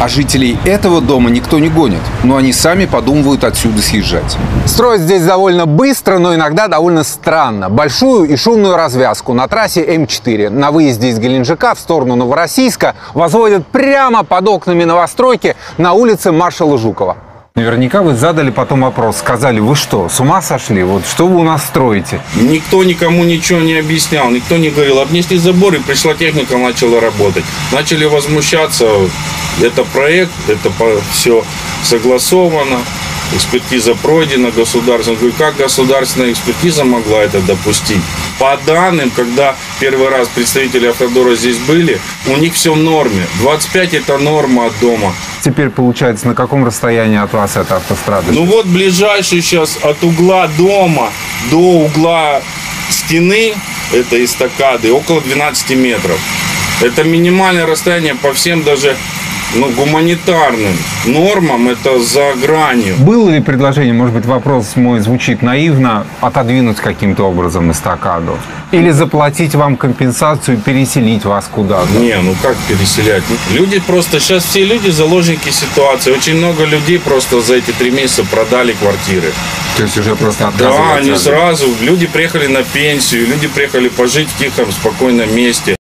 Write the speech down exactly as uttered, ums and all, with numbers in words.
А жителей этого дома никто не гонит, но они сами подумывают отсюда съезжать. Строят здесь довольно быстро, но иногда довольно странно. Большую и шумную развязку на трассе М четыре на выезде из Геленджика в сторону Новороссийска возводят прямо под окнами новостройки на улице маршала Жукова. Наверняка вы задали потом вопрос, сказали: вы что, с ума сошли? Вот что вы у нас строите? Никто никому ничего не объяснял, никто не говорил. Обнесли забор, и пришла техника, начала работать. Начали возмущаться. Это проект, это все согласовано, экспертиза пройдена государственная. Говорю, как государственная экспертиза могла это допустить? По данным, когда первый раз представители Автодора здесь были, у них все в норме. двадцать пять это норма от дома. Теперь, получается, на каком расстоянии от вас эта автострада? Ну вот ближайший сейчас от угла дома до угла стены этой эстакады около двенадцати метров. Это минимальное расстояние по всем даже ну, гуманитарным нормам, это за гранью. Было ли предложение, может быть, вопрос мой звучит наивно, отодвинуть каким-то образом эстакаду? Или заплатить вам компенсацию, переселить вас куда-то? Не, ну как переселять? Люди просто, сейчас все люди заложники ситуации. Очень много людей просто за эти три месяца продали квартиры. То есть уже просто отказываются? Да, они сразу, люди приехали на пенсию, люди приехали пожить в тихом, спокойном месте.